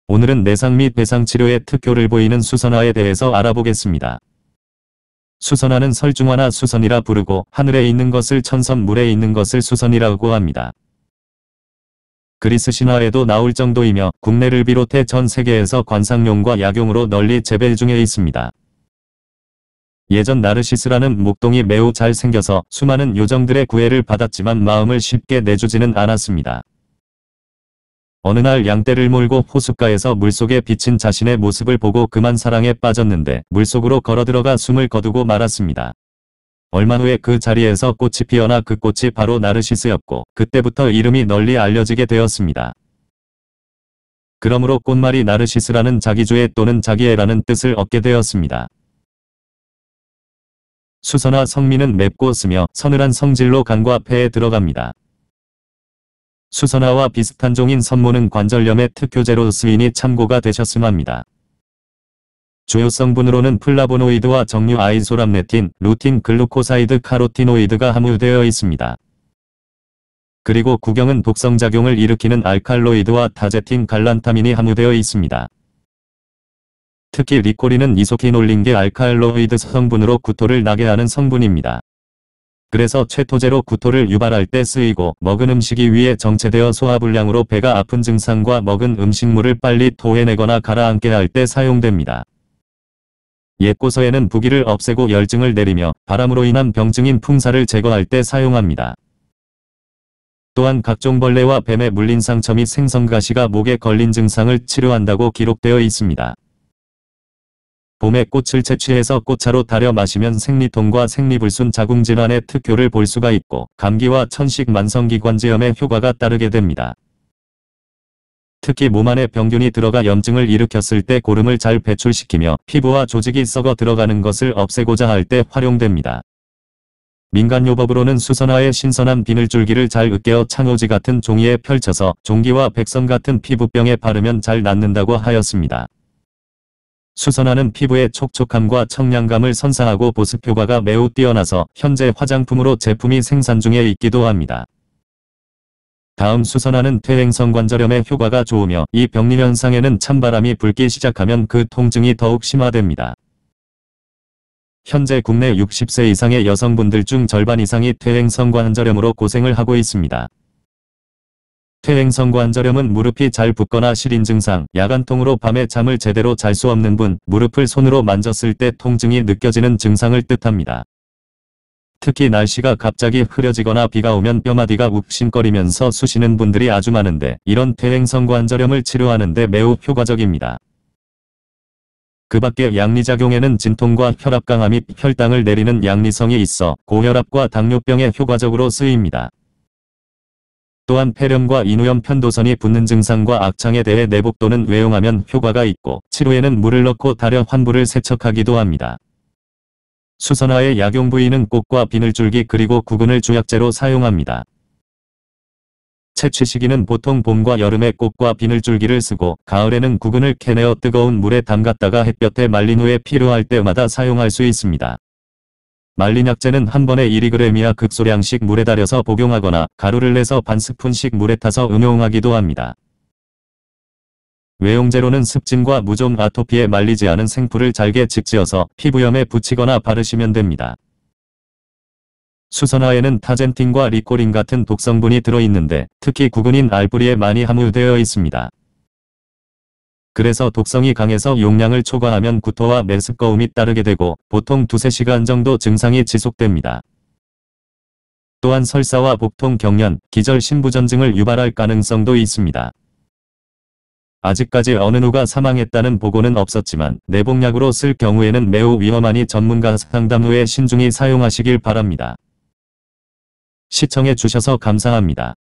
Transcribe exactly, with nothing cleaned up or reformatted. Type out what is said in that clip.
오늘은 내상 및 배상 치료에 특효를 보이는 수선화에 대해서 알아보겠습니다. 수선화는 설중화나 수선이라 부르고 하늘에 있는 것을 천선, 물에 있는 것을 수선이라고 합니다. 그리스 신화에도 나올 정도이며 국내를 비롯해 전 세계에서 관상용과 약용으로 널리 재배 중에 있습니다. 예전 나르시스라는 목동이 매우 잘생겨서 수많은 요정들의 구애를 받았지만 마음을 쉽게 내주지는 않았습니다. 어느 날 양떼를 몰고 호숫가에서 물속에 비친 자신의 모습을 보고 그만 사랑에 빠졌는데 물속으로 걸어들어가 숨을 거두고 말았습니다. 얼마 후에 그 자리에서 꽃이 피어나 그 꽃이 바로 나르시스였고 그때부터 이름이 널리 알려지게 되었습니다. 그러므로 꽃말이 나르시스라는 자기주의 또는 자기애라는 뜻을 얻게 되었습니다. 수선화 성미는 맵고 쓰며 서늘한 성질로 간과 폐에 들어갑니다. 수선화와 비슷한 종인 선모는 관절염의 특효제로 쓰이니 참고가 되셨음 합니다. 주요 성분으로는 플라보노이드와 정류 아이소람네틴, 루틴 글루코사이드 카로티노이드가 함유되어 있습니다. 그리고 구경은 독성작용을 일으키는 알칼로이드와 다제틴 갈란타민이 함유되어 있습니다. 특히 리코린은 이소키놀린계 알칼로이드 성분으로 구토를 나게 하는 성분입니다. 그래서 최토제로 구토를 유발할 때 쓰이고 먹은 음식이 위에 정체되어 소화불량으로 배가 아픈 증상과 먹은 음식물을 빨리 토해내거나 가라앉게 할 때 사용됩니다. 옛고서에는 부기를 없애고 열증을 내리며 바람으로 인한 병증인 풍사를 제거할 때 사용합니다. 또한 각종 벌레와 뱀에 물린 상처 및 생선가시가 목에 걸린 증상을 치료한다고 기록되어 있습니다. 봄에 꽃을 채취해서 꽃차로 달여 마시면 생리통과 생리불순 자궁질환의 특효를 볼 수가 있고 감기와 천식 만성기관지염에 효과가 따르게 됩니다. 특히 몸 안에 병균이 들어가 염증을 일으켰을 때 고름을 잘 배출시키며 피부와 조직이 썩어 들어가는 것을 없애고자 할 때 활용됩니다. 민간요법으로는 수선화의 신선한 비늘줄기를 잘 으깨어 창호지 같은 종이에 펼쳐서 종기와 백선 같은 피부병에 바르면 잘 낫는다고 하였습니다. 수선화는 피부의 촉촉함과 청량감을 선사하고 보습 효과가 매우 뛰어나서 현재 화장품으로 제품이 생산 중에 있기도 합니다. 다음 수선화는 퇴행성관절염에 효과가 좋으며 이 병리현상에는 찬바람이 불기 시작하면 그 통증이 더욱 심화됩니다. 현재 국내 육십 세 이상의 여성분들 중 절반 이상이 퇴행성관절염으로 고생을 하고 있습니다. 퇴행성관절염은 무릎이 잘 붓거나 시린 증상, 야간통으로 밤에 잠을 제대로 잘 수 없는 분, 무릎을 손으로 만졌을 때 통증이 느껴지는 증상을 뜻합니다. 특히 날씨가 갑자기 흐려지거나 비가 오면 뼈마디가 욱신거리면서 쑤시는 분들이 아주 많은데 이런 퇴행성관절염을 치료하는 데 매우 효과적입니다. 그 밖에 양리작용에는 진통과 혈압 강화 및 혈당을 내리는 양리성이 있어 고혈압과 당뇨병에 효과적으로 쓰입니다. 또한 폐렴과 인후염 편도선이 붓는 증상과 악창에 대해 내복 또는 외용하면 효과가 있고 치료에는 물을 넣고 달여 환부를 세척하기도 합니다. 수선화의 약용 부위는 꽃과 비늘줄기 그리고 구근을 주약제로 사용합니다. 채취 시기는 보통 봄과 여름에 꽃과 비늘줄기를 쓰고 가을에는 구근을 캐내어 뜨거운 물에 담갔다가 햇볕에 말린 후에 필요할 때마다 사용할 수 있습니다. 말린 약재는 한 번에 일 그램 이하 극소량씩 물에 달여서 복용하거나 가루를 내서 반 스푼씩 물에 타서 음용하기도 합니다. 외용제로는 습진과 무좀 아토피에 말리지 않은 생풀을 잘게 직지어서 피부염에 붙이거나 바르시면 됩니다. 수선화에는 타젠틴과 리코린 같은 독성분이 들어있는데 특히 구근인 알뿌리에 많이 함유되어 있습니다. 그래서 독성이 강해서 용량을 초과하면 구토와 메스꺼움이 따르게 되고 보통 두세 시간 정도 증상이 지속됩니다. 또한 설사와 복통, 경련, 기절, 신부전증을 유발할 가능성도 있습니다. 아직까지 어느 누가 사망했다는 보고는 없었지만 내복약으로 쓸 경우에는 매우 위험하니 전문가 상담 후에 신중히 사용하시길 바랍니다. 시청해 주셔서 감사합니다.